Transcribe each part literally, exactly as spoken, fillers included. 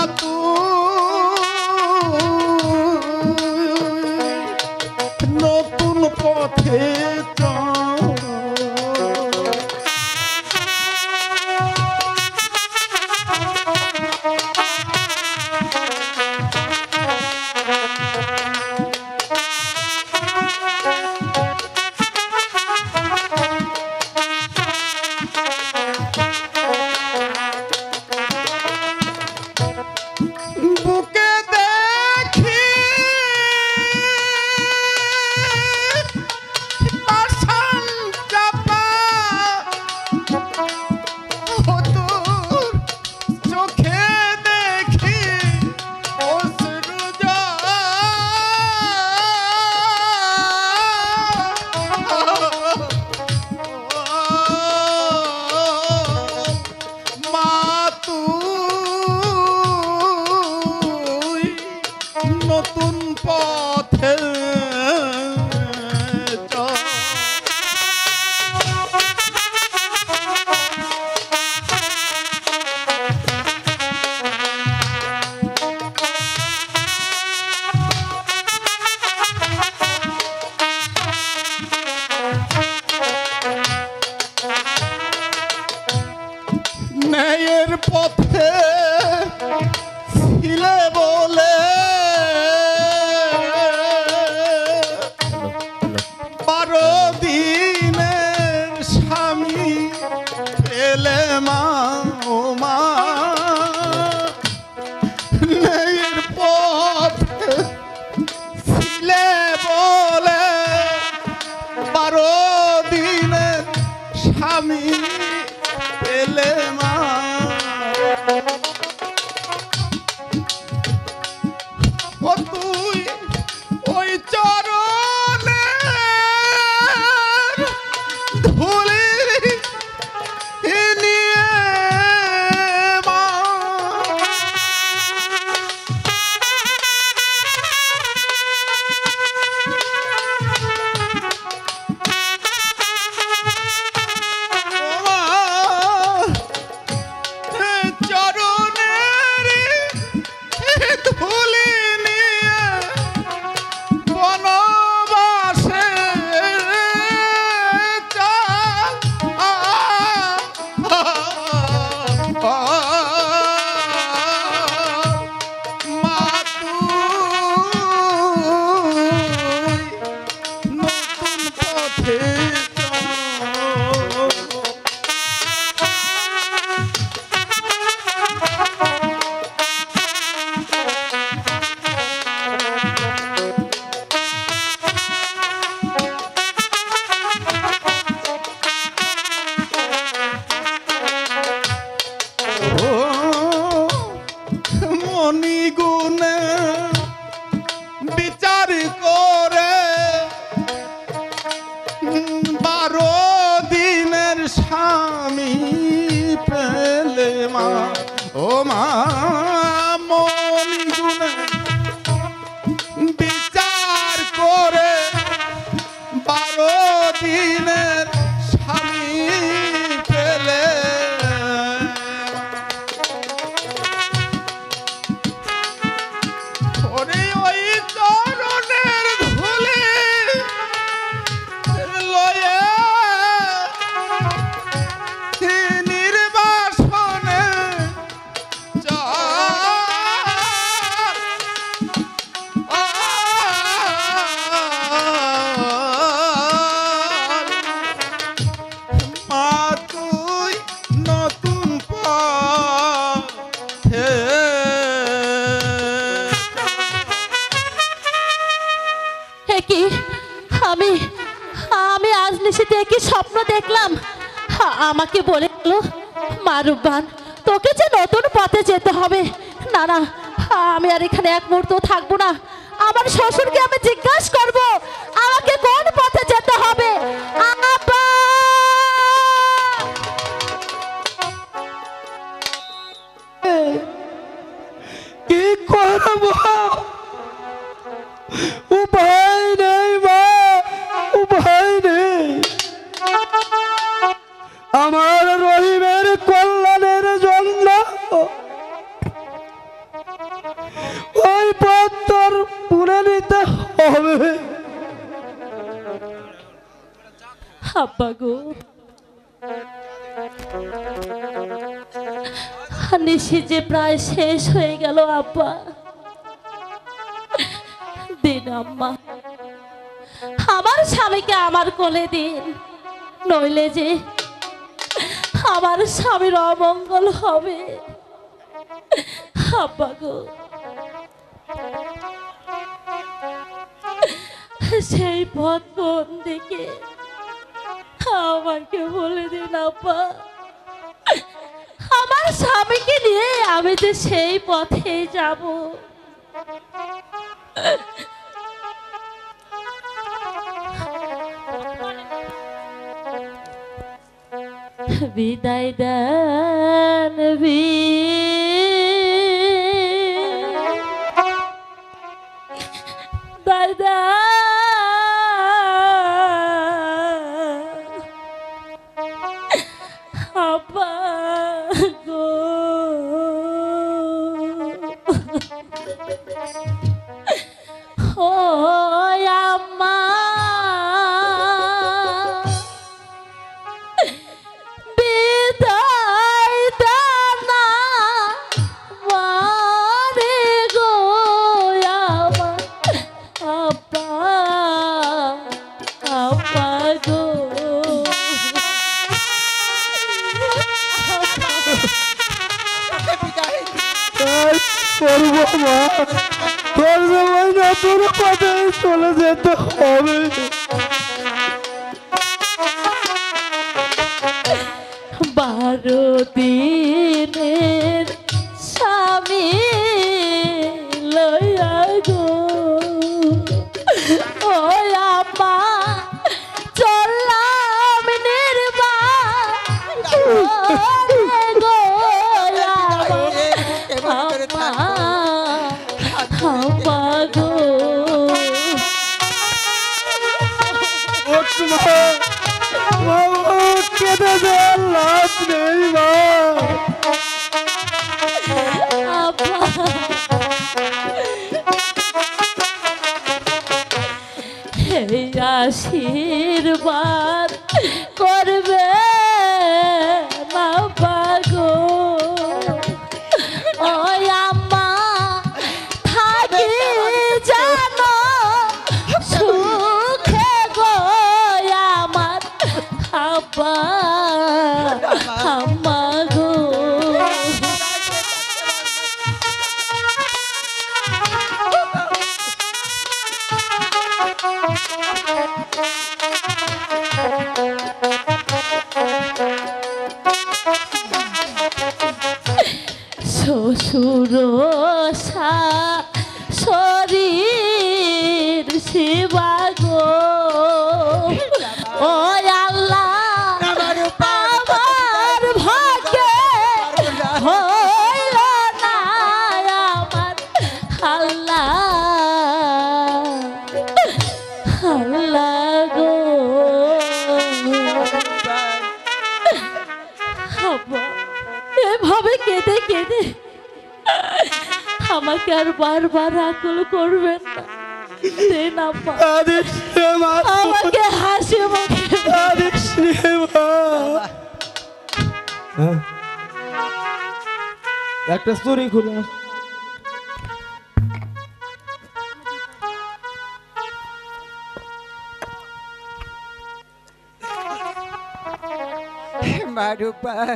নতুন পথে নতুন পথে ন্যায়ের পথে ছিলে বলে বারো দিনের স্বামী পেলে মা ও মা ন্যায়ের পথে ছিলে বলে বারো দিনের স্বামী পেলে মা ও তুই ওই চরণের ধুলি নিয়ে মা চরণের ধুলি মণিগুণে বিচার করে বারো দিনের স্বামী পেলে মা ও মা মণিগুণে বিচার করে বারো দিনের স্বামী পেলে আমি আমি আজ নিশিতে কি স্বপ্ন দেখলাম আমাকে বলে গেল মারুবান তোকে যে নতুন পথে যেতে হবে না না আমি আর এখানে এক মুহূর্ত থাকবো না আমার শ্বশুরকে আমি জিজ্ঞাসা করব আমাকে কোন পথে যেতে হবে আপা কি করব উপায় নেই মা উপায় নেই আমার রহিমের কল্যাণের জন্য পুনে নিতে হবে। আব্বা গো, নিশি যে প্রায় শেষ হয়ে গেল আব্বা। দিন আম্মা, আমার স্বামীকে আমার কোলে দিন, নইলে যে আমার স্বামীর অমঙ্গল হবে। আব্বা গো, সেই পথ কোন দিকে আমাকে বলে দিন আব্বা। আমার স্বামীকে নিয়ে আমি যে সেই পথে যাব। বিদায় দেন বিদায় দেন আব্বা গো। ও আম্মা, বিদায় দানা মারে গো আমার আব্বা, আব্বা গো। করবো মা, তোর সময় না তোর কথায় চলে যেতে হবে। বারো দিনের স্বামী লইয়া গো, ও আম্মা চললাম নির্বাণ গো আম্মা, আম্মা গো। কেটে দেওয়ার লাভ নেই মা। আশীর্বাদ করবে বাবা গো, ও আম্মা থাকি জানো সুখে গো আমার আব্বা, আম্মা গো। শ্বশুর শরীর শিবা গো, ও আল্লাহ আমার ভাগ্যে হইল না আমার আল্লাহ, আল্লাহ গো। এভাবে কেঁদে কেঁদে আমাকে আর বারবার আকুল করবেন না। দেন আব্বা, আমাকে হাসি মুখে একটা স্টোরি খুলে মারুপান,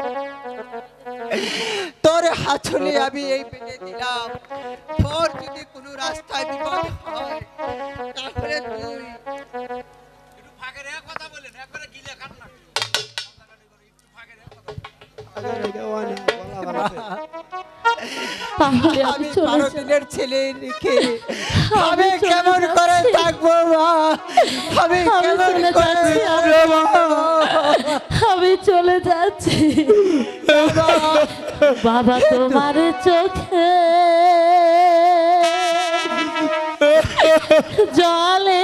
তোর হাতলে আমি এই বেঁধে দিলাম। তোর যদি কোনো রাস্তায় বিপদ হয় তাহলে তুই একটু ফাঁকে রেখে কথা বলেন, একবারে গিলে খান না, একটু ফাঁকে রেখে কথা বলেন। আমি বারো দিনের ছেলে রেখে আমি কেমন করে থাকবো মা, আমি কেমন করে আমি চলে যাচ্ছি বাবা, তোমার চোখে জলে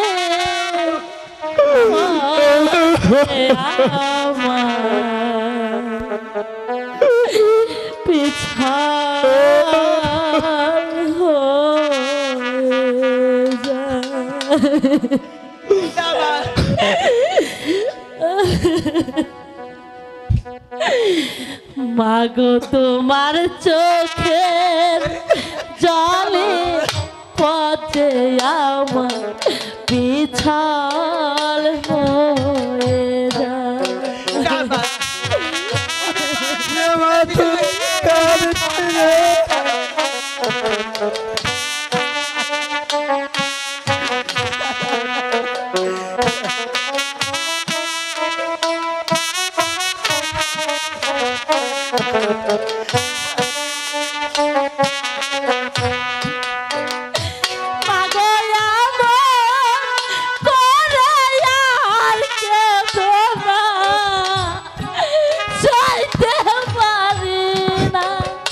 পিছা মাগো তোমার চোখের জলে পথে আমার পিছল হয়ে যায়। মাগো আমার করে আর কেঁদো না, সইতে পারি না।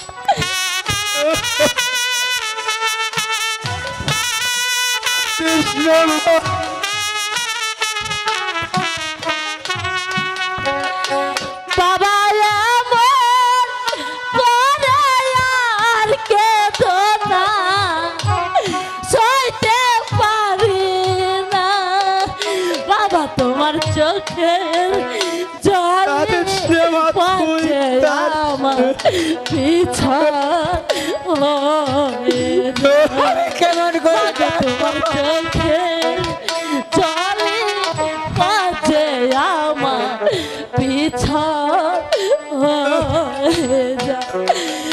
বাবা এমন করে আর কেঁদো না, সইতে পারি না। বাবা তোমার চোখের জলে পথে আমার পিছল হয়ে যায়। কেমন করে তোমার চোখের জলে পথে আমার পিছল হয়ে যায়।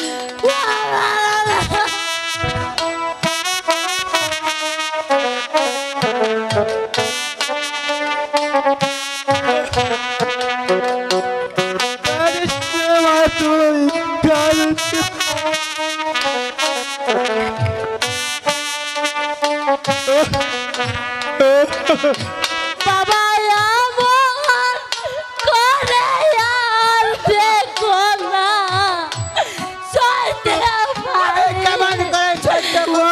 বাবা আমার করে আর দেখো না, সইতে পারি না। কেমন করে ছোট্ট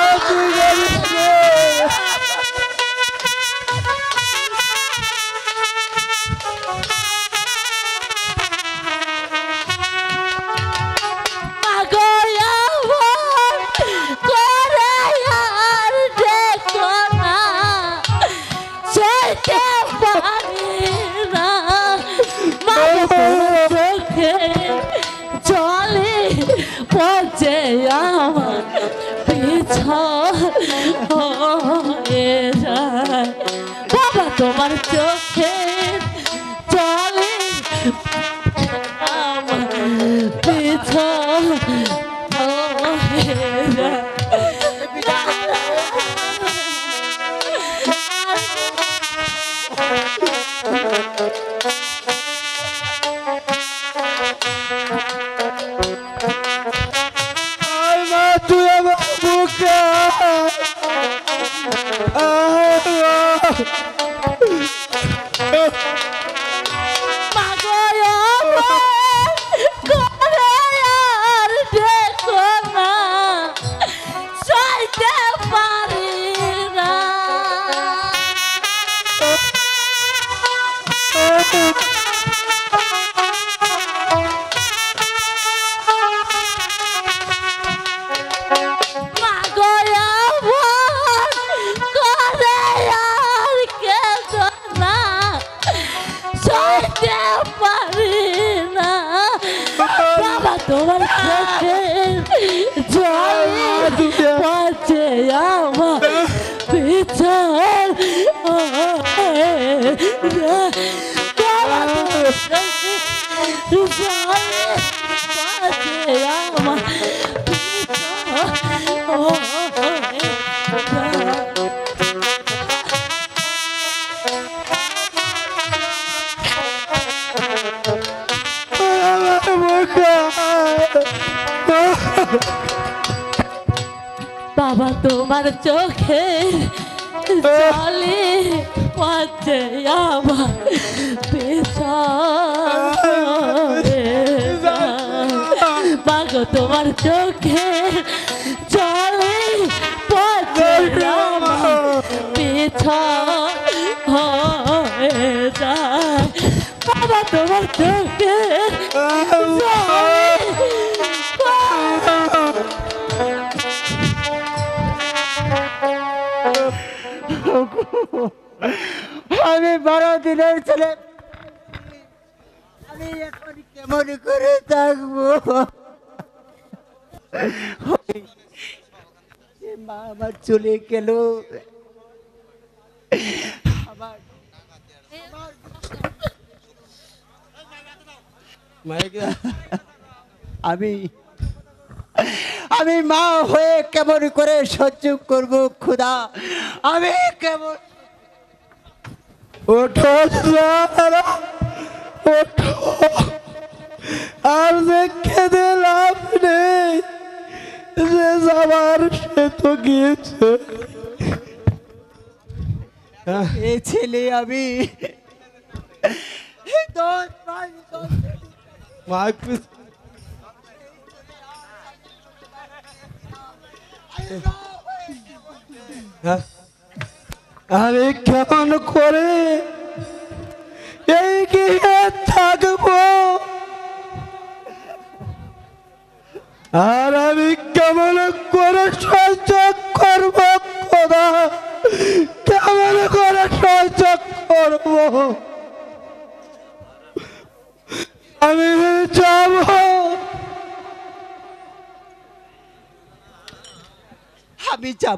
মাগো আমার করে আর দেখো না, সইতে পারি না। মাগো চোখে জলে পচে আমার পিছল হয়ে যায়। বাবা তোমার চোখে জলে আমার পিছল হয়ে যায়। তুই আমার বুকে মাগো আমার করে আর দেখো না, সইতে পারি না। মাগো আমার করে আর কেঁদো না, সইতে পারি না। বাবা তোমার চোখে জলে পচে আমার পিছল হয়ে যায়। বাবা তোমার চোখে জলে পচে আমার পিছল হয়ে যায়। বাবা তোমার চোখে জলে পচে আমার পিছল মাগো তোমার চোখে জলে পচে আমার পিছল হয়ে যায়। বাবা তোমার চোখে জলে বারো দিনের ছেলে, আমি এখন কেমন করে থাকবো? যে মা আমার চলে গেল, আমার আমি আমি মা হয়ে কেমন করে সহ্য করব খোদা? আমি কেমন ওঠো সারা, ওঠো, আর যে খেতে লাভ নেই, যে যাবার সে তো গিয়েছে। এ ছেলে আমি দশ মাস দশ মা একটু হ্যাঁ, আমি কেমন করে এই গিয়ে থাকবো, আর আমি কেমন করে সহ্য করবো খোদা, কেমন করে সহ্য করবো? আমি যাব, আমি যাব,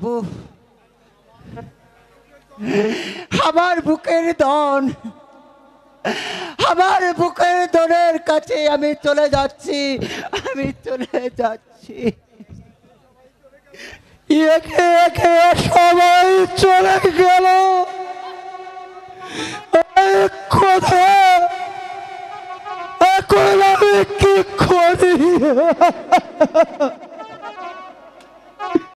আমার বুকের দন, আমার বুকের দনের কাছে আমি চলে যাচ্ছি, আমি চলে যাচ্ছি। একে একে সবাই চলে গেল, খোদা এখন আমি কি করি?